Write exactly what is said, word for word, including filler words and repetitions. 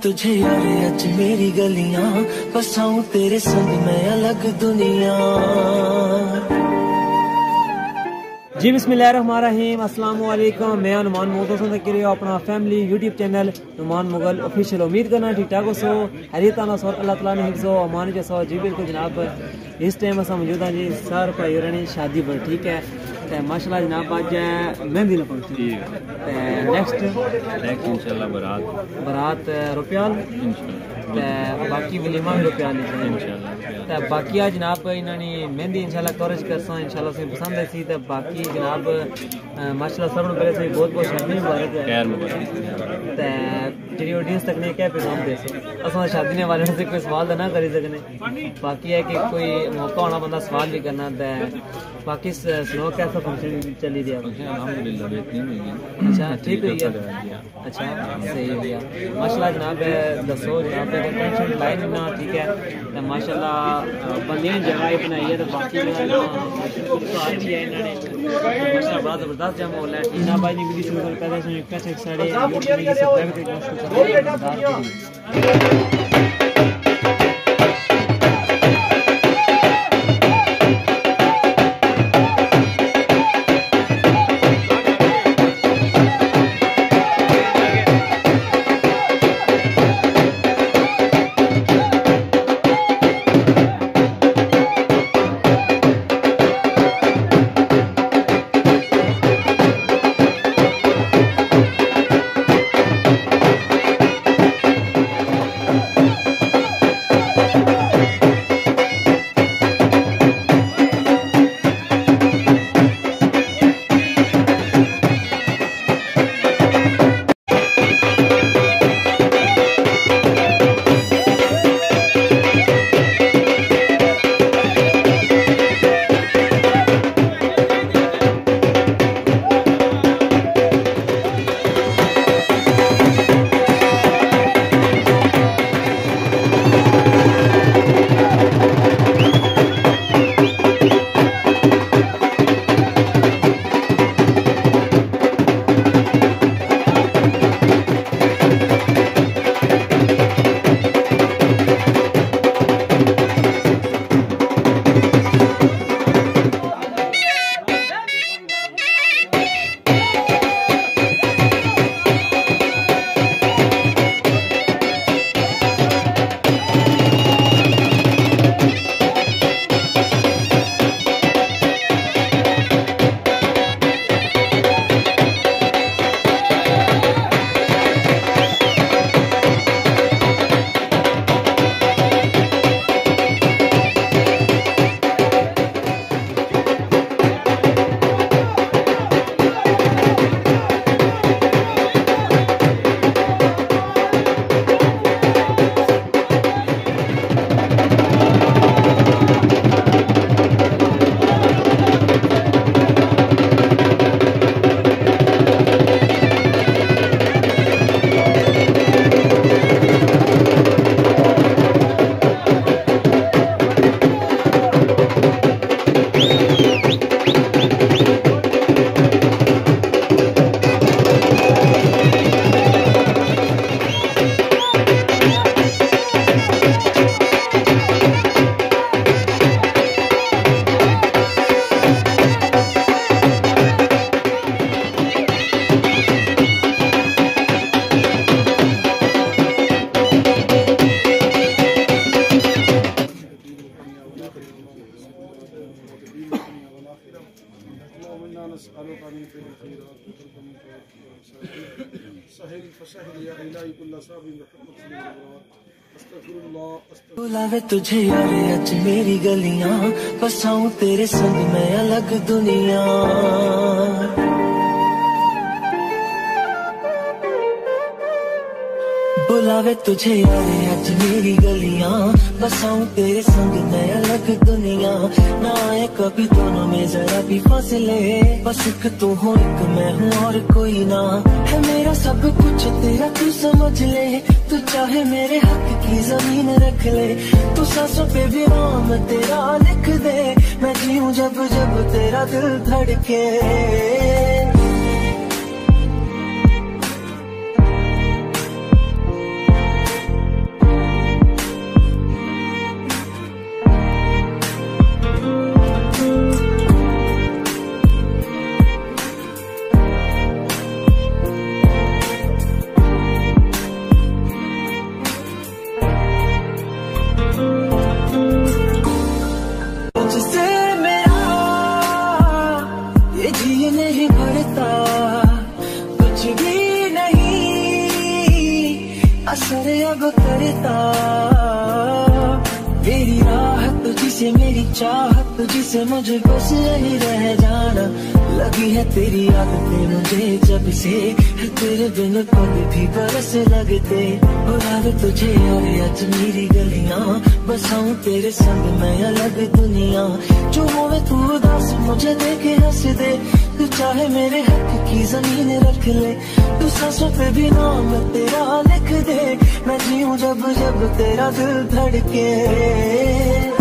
तुझे यार अच मेरी गलियां, बसाऊं तेरे संग मैं अलग दुनिया। जी बिस्मिल्लाहिर्रहमानिर्रहीम, अस्सलाम वालेकुम। मैं नुमान मोहतसम तक रही अपना family YouTube channel Numan Mughal official. उम्मीद करना ठीक ठाक हो सो हरिताना सो अल्लाह ताला ने हिफ्ज़ो अमान के सो। जी बिल्कुल जनाब, इस टाइम असा मौजूद हैं जी सर भाई होरनी शादी पर, ठीक है। ते माशाल्लाह जनाब अज मेहंदी दा फंक्शन, ते नेक्स्ट नेक्स्ट इंशाल्लाह बारात बारात रुपयाल इंशाल्लाह, बाकी वलीमा भी रुपयाल इंशाल्लाह। ते बाकी आज जनाब इन्होंने मेहंदी इंशाल्लाह कवरेज करसा इंशाल्लाह से पसंद है सी। ते बाकी जनाब माशाल्लाह सब पहले से बहुत बहुत शादी मुबारक है। खैर मुबारक। ते जेडी ऑडियंस तक ने क्या पैगाम दे सो असा शादी ने वाले से कोई सवाल ना करी सकने, बाकी है कि कोई मौका होना बंदा सवाल भी करना। ते बाकी सुनो कैसा फंक्शन चली रहा? अल्हम्दुलिल्लाह बेहतरीन हुई है। अच्छा ठीक हुई है, अच्छा सही हो गया माशाल्लाह जनाब। दसो जनाब टेंशन लाइन ना, ठीक है। तो माशाल्लाह बंदे ने जगह बनाई है, तो बाकी अच्छी है इन्होंने माशाल्लाह बड़ा जबरदस्त जमा हो रहा है। टीना भाई ने वीडियो शुरू कर पहले से कैसे सारे यूट्यूब में सब्सक्राइब करके बुलावे तुझे यार अच मेरी गलियां, बसाऊं तेरे संग मैं अलग दुनिया। बुलावे तुझे यार अच मेरी गलियां, बसाऊं तेरे संग मैं अलग दुनिया। ना आए कभी दोनों में जरा भी फासले, बस एक तू हो एक मैं हूँ और कोई ना है। मेरा सब कुछ तेरा तू समझ ले, तू चाहे मेरे हक की जमीन रख ले। तू सांसों पे भी नाम तेरा लिख दे, मैं जीऊं जब जब तेरा दिल धड़के। अब करता तेरी राहत तुझसे मेरी चाहत तुझसे मुझे बस यही रह जाना। लगी है तेरी आदतें मुझे जब से, तेरे बिन पल भी बरस लगते। और तुझे और आज मेरी गलियां, बसाऊं तेरे संग मैं अलग दुनिया। जो होवे तू उदास मुझे देखे हंस दे, तू चाहे मेरे हक की जमीन रख ले। तू सांसों पे भी नाम तेरा लिख दे, मैं जीऊं जब जब तेरा दिल धड़के।